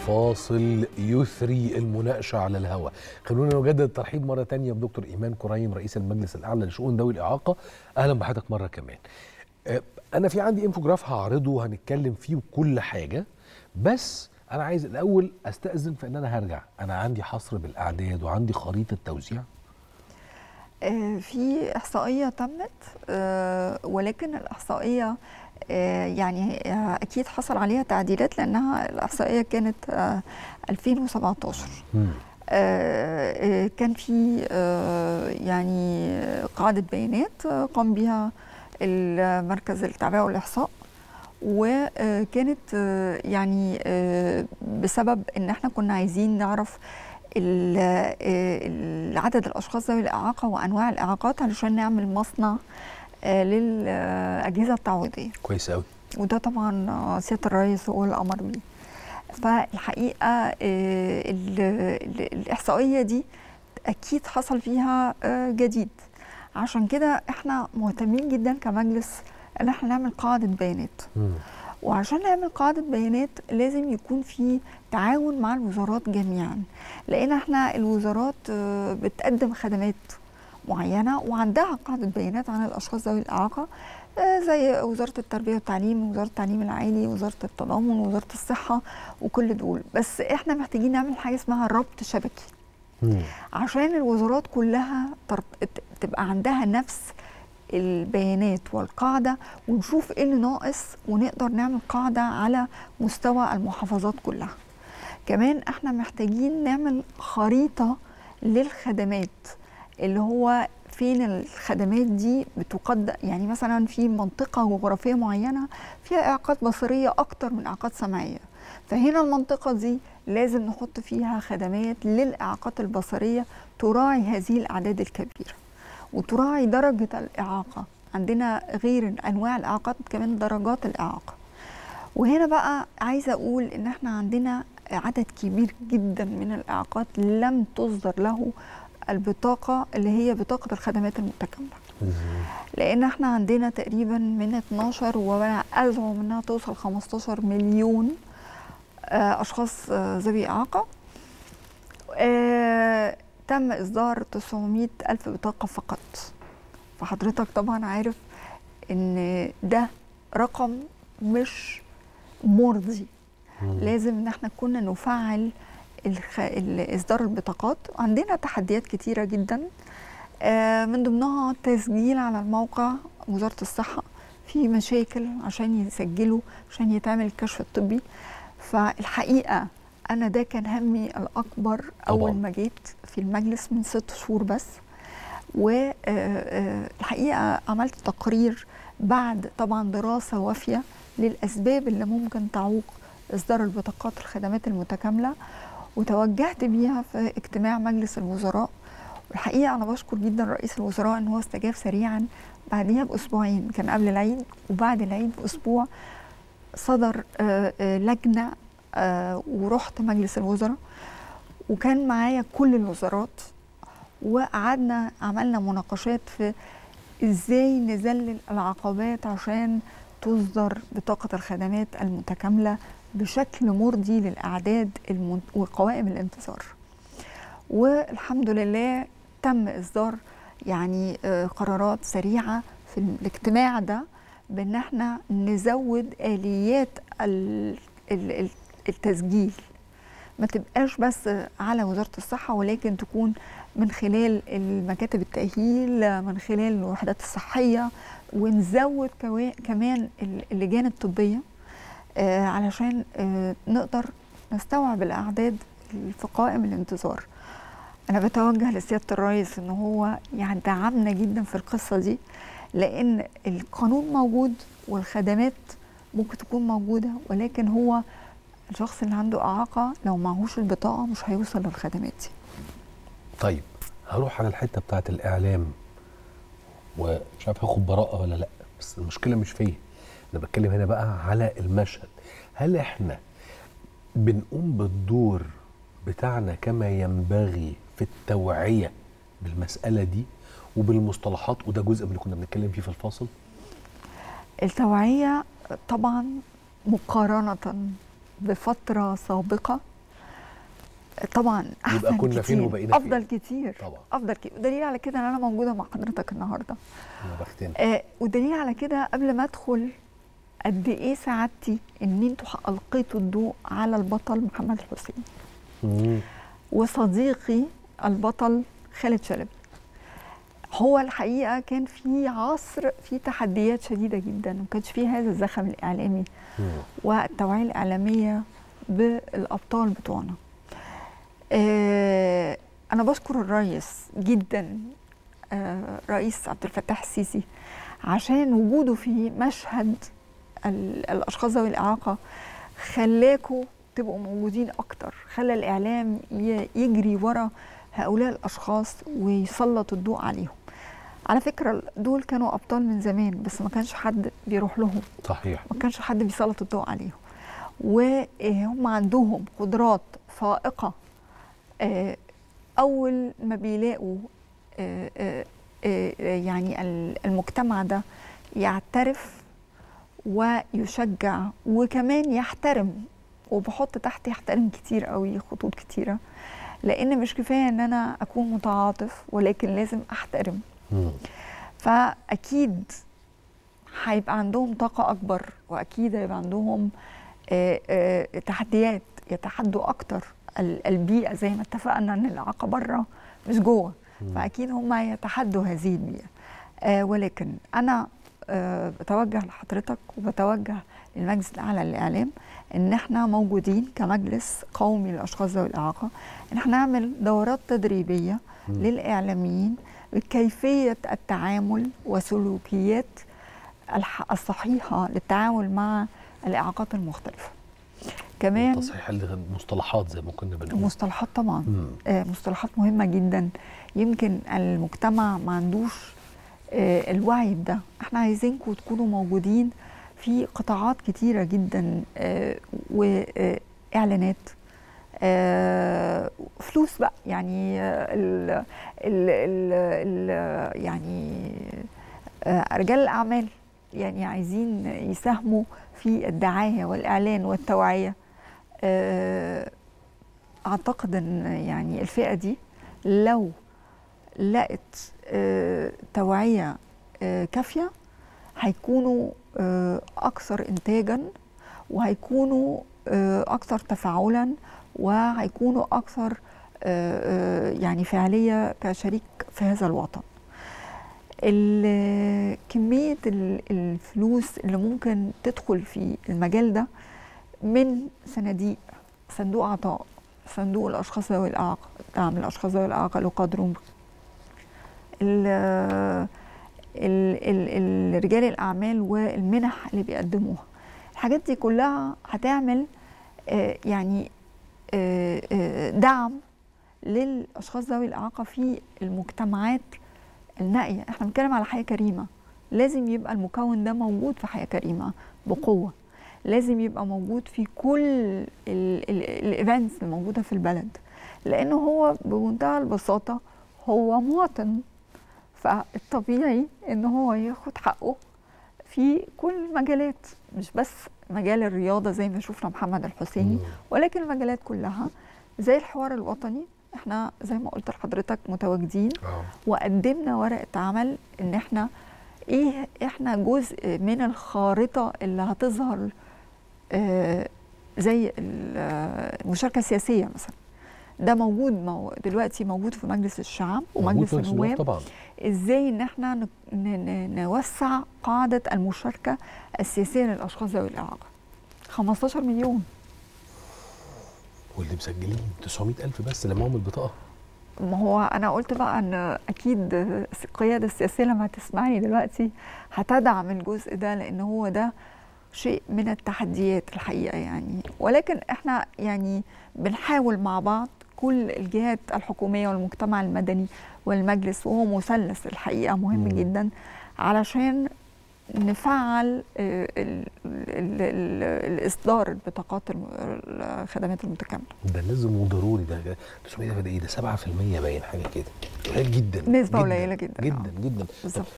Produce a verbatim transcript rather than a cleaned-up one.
فاصل يثري المناقشة على الهواء. خلونا نجدد الترحيب مرة تانية بدكتور إيمان كريم رئيس المجلس الأعلى لشؤون ذوي الإعاقة. أهلا بحضرتك مرة كمان. أنا في عندي انفوجراف هعرضه وهنتكلم فيه وكل حاجة، بس أنا عايز الأول أستأذن في إن أنا هرجع. أنا عندي حصر بالأعداد وعندي خريطة توزيع. في إحصائية تمت، ولكن الإحصائية يعني أكيد حصل عليها تعديلات لأنها الإحصائية كانت ألفين وسبعتاشر. كان في يعني قاعدة بيانات قام بها المركز التعبئة والإحصاء، وكانت يعني بسبب إن احنا كنا عايزين نعرف عدد الأشخاص ذوي الإعاقة وأنواع الإعاقات علشان نعمل مصنع للأجهزة التعويضية. كويس قوي. وده طبعا سيادة الرئيس هو اللي أمر بيه. فالحقيقة الإحصائية دي أكيد حصل فيها جديد، عشان كده احنا مهتمين جدا كمجلس ان احنا نعمل قاعدة بيانات. م. وعشان نعمل قاعدة بيانات لازم يكون في تعاون مع الوزارات جميعا، لان احنا الوزارات بتقدم خدمات معينة وعندها قاعدة بيانات عن الاشخاص ذوي الاعاقة، زي وزارة التربية والتعليم، وزارة التعليم العالي، وزارة التضامن، وزارة الصحة، وكل دول. بس احنا محتاجين نعمل حاجة اسمها ربط شبكي، مم. عشان الوزارات كلها تبقى عندها نفس البيانات والقاعدة، ونشوف ايه اللي ناقص ونقدر نعمل قاعدة على مستوى المحافظات كلها. كمان احنا محتاجين نعمل خريطة للخدمات، اللي هو فين الخدمات دي بتقدم. يعني مثلا في منطقة جغرافية معينة فيها إعاقات بصرية أكتر من إعاقات سمعية، فهنا المنطقة دي لازم نحط فيها خدمات للإعاقات البصرية تراعي هذه الأعداد الكبيرة وتراعي درجة الإعاقة. عندنا غير أنواع الإعاقات كمان درجات الإعاقة. وهنا بقى عايزة أقول إن احنا عندنا عدد كبير جدا من الإعاقات لم تصدر له البطاقة اللي هي بطاقة الخدمات المتكاملة، لأن احنا عندنا تقريبا من اتناشر وأنا أزعم إنها توصل خمستاشر مليون أشخاص ذوي إعاقة. آه تم إصدار تسعمائة ألف بطاقة فقط. فحضرتك طبعا عارف إن ده رقم مش مرضي. مم. لازم إن احنا كنا نفعل الخ... إصدار البطاقات. عندنا تحديات كتيرة جدا، آه من ضمنها التسجيل على الموقع وزارة الصحة، في مشاكل عشان يسجلوا عشان يتعمل الكشف الطبي. فالحقيقة أنا ده كان همي الأكبر أول ما جيت في المجلس من ست شهور بس. والحقيقة عملت تقرير بعد طبعا دراسة وافية للأسباب اللي ممكن تعوق إصدار البطاقات الخدمات المتكاملة، وتوجهت بيها في اجتماع مجلس الوزراء. والحقيقة أنا بشكر جدا رئيس الوزراء أن هو استجاب سريعا. بعدها بأسبوعين، كان قبل العيد وبعد العيد بأسبوع، صدر لجنة ورحت مجلس الوزراء وكان معايا كل الوزارات، وقعدنا عملنا مناقشات في ازاي نذلل العقبات عشان تصدر بطاقة الخدمات المتكاملة بشكل مرضي للأعداد وقوائم الانتظار. والحمد لله تم إصدار يعني قرارات سريعة في الاجتماع ده بأن احنا نزود آليات التسجيل، ما تبقاش بس على وزارة الصحة، ولكن تكون من خلال المكاتب التأهيل، من خلال الوحدات الصحية، ونزود كمان اللجان الطبية آه علشان آه نقدر نستوعب الأعداد في قائم الانتظار. أنا بتوجه لسيادة الرئيس إن هو يعني دعمنا جدا في القصة دي، لأن القانون موجود والخدمات ممكن تكون موجودة، ولكن هو الشخص اللي عنده إعاقة لو معهوش البطاقة مش هيوصل للخدمات دي. طيب هروح على الحتة بتاعت الإعلام، ومش عارف هاخد براءة ولا لأ، بس المشكلة مش فيا، أنا بتكلم هنا بقى على المشهد. هل إحنا بنقوم بالدور بتاعنا كما ينبغي في التوعية بالمسألة دي وبالمصطلحات؟ وده جزء من اللي كنا بنتكلم فيه في الفاصل. التوعية طبعا مقارنة بفترة سابقة طبعا احسن يبقى كنا كتير. فين وبقينا افضل فين. كتير طبعا افضل كتير. ودليل على كده ان انا موجوده مع حضرتك النهارده. يا بختنا. آه ودليل على كده قبل ما ادخل قد ايه سعادتي ان انتوا القيتوا الضوء على البطل محمد الحسين مم. وصديقي البطل خالد شلبي. هو الحقيقه كان في عصر فيه تحديات شديده جدا، وما كانش فيه هذا الزخم الاعلامي مم. والتوعيه الاعلاميه بالابطال بتوعنا. آه انا بشكر الرئيس جدا، آه رئيس عبد الفتاح السيسي، عشان وجوده في مشهد الاشخاص ذوي الاعاقه خلاكوا تبقوا موجودين اكتر، خلى الاعلام يجري ورا هؤلاء الاشخاص ويسلط الضوء عليهم. على فكره دول كانوا ابطال من زمان، بس ما كانش حد بيروح لهم. صحيح. ما كانش حد بيسلط الضوء عليهم، وهم عندهم قدرات فائقه. اول ما بيلاقوا يعني المجتمع ده يعترف ويشجع وكمان يحترم، وبحط تحت يحترم كتير قوي خطوط كتيره، لان مش كفايه ان انا اكون متعاطف، ولكن لازم احترم. مم. فاكيد هيبقى عندهم طاقه اكبر، واكيد هيبقى عندهم آآ آآ تحديات يتحدوا اكتر البيئه، زي ما اتفقنا ان الاعاقه بره مش جوه، فاكيد هم يتحدوا هذه البيئه. آه ولكن انا آه بتوجه لحضرتك وبتوجه للمجلس الاعلى للاعلام ان احنا موجودين كمجلس قومي للاشخاص ذوي الاعاقه، ان احنا نعمل دورات تدريبيه م. للاعلاميين بكيفيه التعامل وسلوكيات الصحيحه للتعامل مع الاعاقات المختلفه. كمان تصحيح المصطلحات زي ما كنا بنقول. المصطلحات طبعا آه مصطلحات مهمه جدا، يمكن المجتمع ما عندوش آه الوعي ده. احنا عايزينكم تكونوا موجودين في قطاعات كتيره جدا، آه واعلانات، آه فلوس بقى، يعني ال ال ال ال يعني آه رجال الاعمال يعني عايزين يساهموا في الدعايه والاعلان والتوعيه. اعتقد ان يعني الفئه دي لو لقت توعيه كافيه هيكونوا اكثر انتاجا، وهيكونوا اكثر تفاعلا، وهيكونوا اكثر يعني فعاليه كشريك في هذا الوطن. كميه الفلوس اللي ممكن تدخل في المجال ده من صناديق، صندوق عطاء، صندوق الاشخاص ذوي الاعاقه، دعم الاشخاص ذوي الاعاقه له قدرهم، رجال الاعمال والمنح اللي بيقدموها، الحاجات دي كلها هتعمل آه يعني آه آه دعم للاشخاص ذوي الاعاقه في المجتمعات النائيه. احنا بنتكلم على حياه كريمه، لازم يبقى المكون ده موجود في حياه كريمه بقوه، لازم يبقى موجود في كل الايفنتس الموجوده في البلد، لانه هو بمنتهى البساطه هو مواطن، فالطبيعي ان هو ياخد حقه في كل المجالات، مش بس مجال الرياضه زي ما شفنا محمد الحسيني، ولكن المجالات كلها زي الحوار الوطني. احنا زي ما قلت لحضرتك متواجدين وقدمنا ورقه عمل ان احنا ايه احنا جزء من الخارطه اللي هتظهر آه زي المشاركه السياسيه مثلا. ده موجود مو دلوقتي موجود في مجلس الشعب ومجلس النواب طبعا. ازاي ان احنا نوسع قاعده المشاركه السياسيه للاشخاص ذوي الاعاقه. خمستاشر مليون، واللي مسجلين تسعمية ألف بس اللي معاهم البطاقه. ما هو انا قلت بقى ان اكيد القياده السياسيه لما هتسمعني دلوقتي هتدعم الجزء ده، لان هو ده شيء من التحديات الحقيقه يعني. ولكن احنا يعني بنحاول مع بعض كل الجهات الحكوميه والمجتمع المدني والمجلس، وهو مثلث الحقيقه مهم مم. جدا علشان نفعل ال ال ال ال الاصدار البطاقات الخدمات المتكامله. ده لازم وضروري. ده تسعمية ده ايه؟ ده سبعة في المية باين حاجه كده، قليل جدا، نسبه قليله جدا جدا جدا. بالظبط.